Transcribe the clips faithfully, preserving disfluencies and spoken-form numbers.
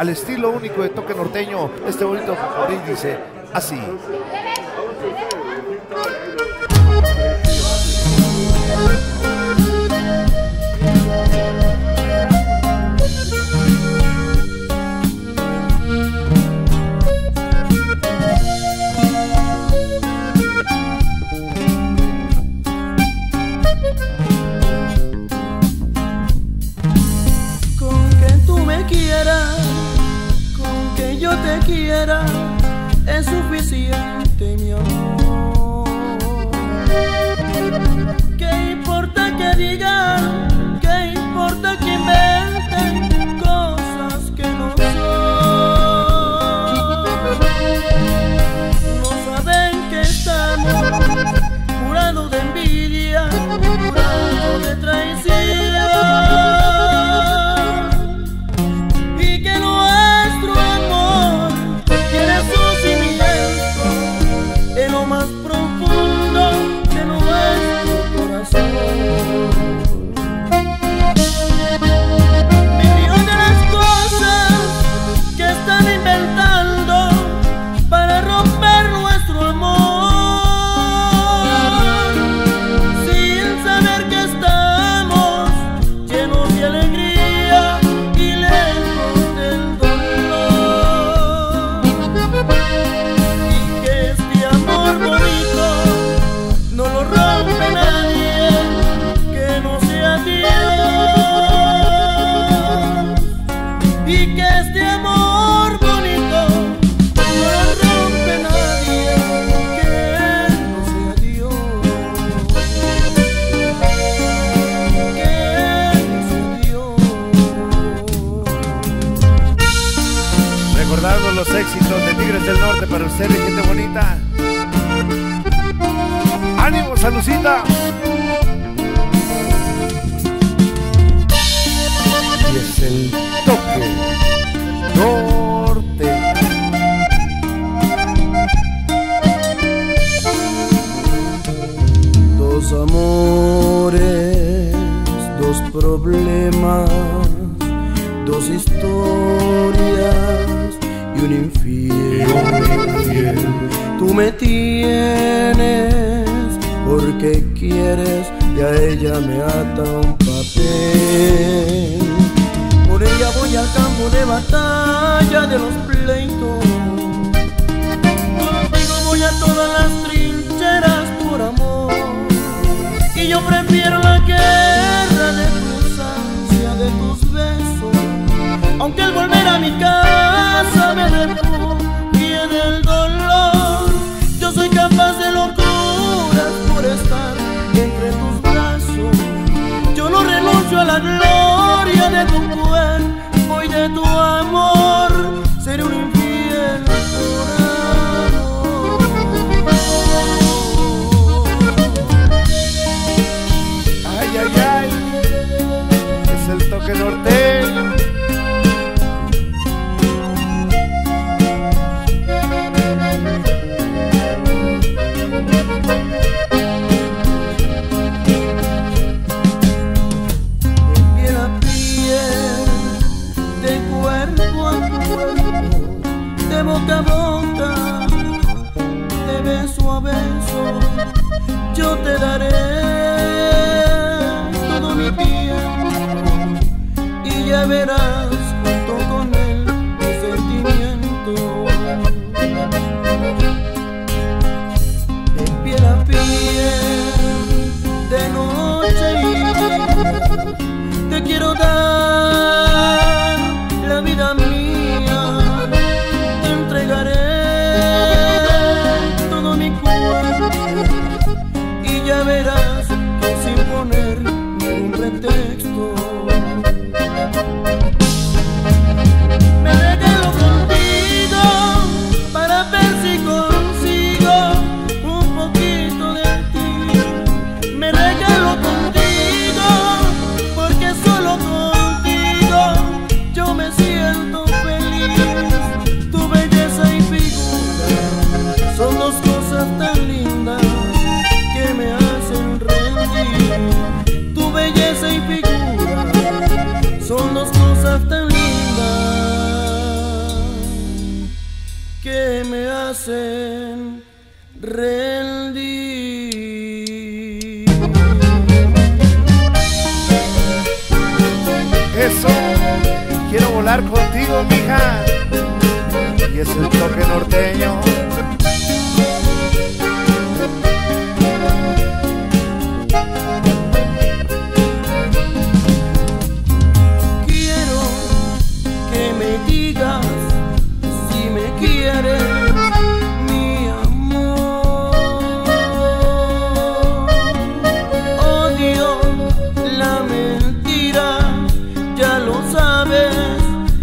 al estilo único de toque norteño. Este bonito popurrí dice así. Es suficiente, mi amor. ¿Qué importa que digan? ¿Qué importa que inventen cosas que no son? No saben que estamos curados de envidia, curados de traición. Recordando los éxitos de Tigres del Norte para ustedes, gente bonita. ¡Ánimo, Salucita! Y es el toque norte. Dos amores, dos problemas, dos historias y un infiel. Tú me tienes porque quieres y a ella me ata un papel. Por ella voy al campo de batalla de los pleitos. Contigo voy a todas las trincheras por amor. Y yo prefiero la guerra de tus ansias, de tus besos, aunque al volver a mi casa me refugio del dolor. Yo soy capaz de locuras por estar entre tus brazos. Yo no renuncio a la gloria de tu cuerpo y de tu amor. Seré un infiel por amor. Ay, ay, ay, es el toque norteño. Boca a boca, de beso a beso, yo te daré todo mi tiempo y ya verás junto con él mi sentimiento. De piel a piel, de noche y día, te quiero dar la vida mía. Todo mi cuerpo y ya verás que sin poner ningún pretexto hacen rendir. Eso, quiero volar contigo, mija, y es el toque norteño. Quiero que me digas si me quieres, mi amor. Odio la mentira, ya lo sabes,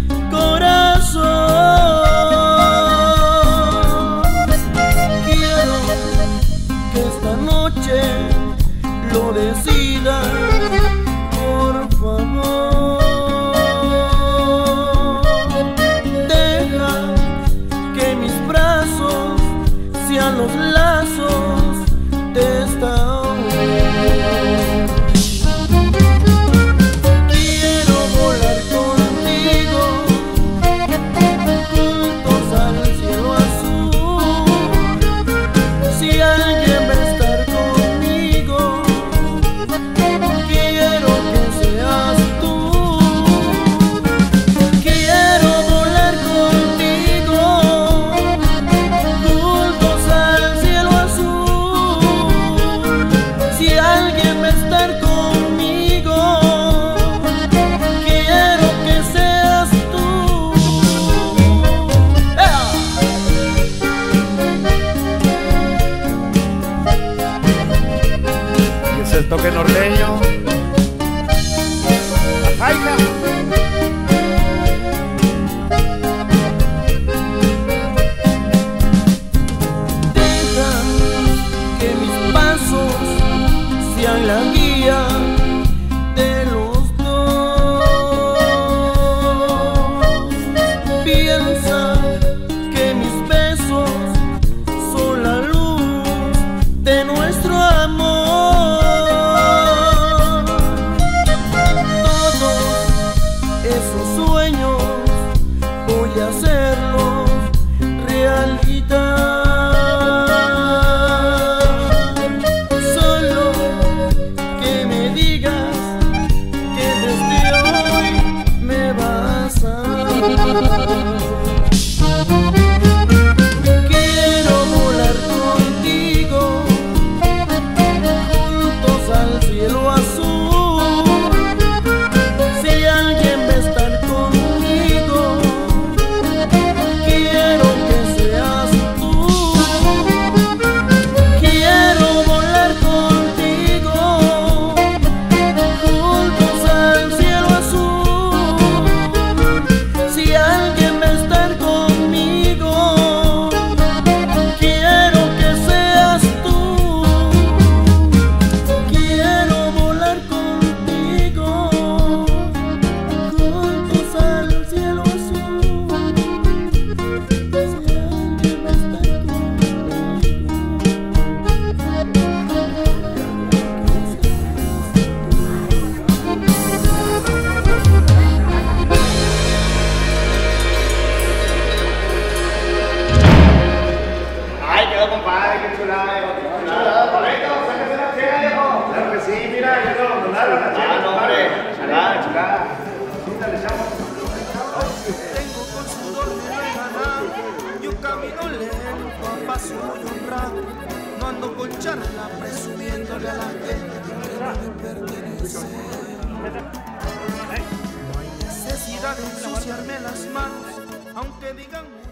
corazón. Quiero que esta noche lo decidas, por favor. Deja que mis brazos sean los lazos de esta mujer. Quiero volar contigo, juntos al cielo azul. Si alguien va a estar conmigo, quiero que seas tú. Quiero volar contigo, juntos al cielo azul. Si alguien va a estar conmigo, quiero que seas tú. ¡Ea! Y es el toque norteño. ¡Ajá, hija! Deja que mis pasos sean la guía de los dos. Piensa que mis besos son la luz de nuestro amor. Todos esos sueños voy a hacerlos realidad. Solo que me digas que desde hoy me vas a amar. Quiero volar contigo, juntos al cielo azul. Si alguien va a estar conmigo, quiero que seas tú. Quiero volar contigo, juntos al cielo azul. Si alguien va a estar conmigo, quiero que seas tú. Quiero volar contigo, juntos al cielo azul. Si alguien va a estar ¡Ay, quedó, compadre! ¡Qué chulada! ¡Chulada! ¡Correcto! ¡Sáquese la chela, viejo! Claro que sí, mira, ya lo abandonaron la chela. Ah, no, hombre. Chulada, chulada. Sí, dale, chamo. Tengo con sudor de ganado, yo camino lento, a paso muy honrado. No ando con charla presumiéndole a la gente que no me pertenece. No hay necesidad de ensuciarme las manos, aunque digan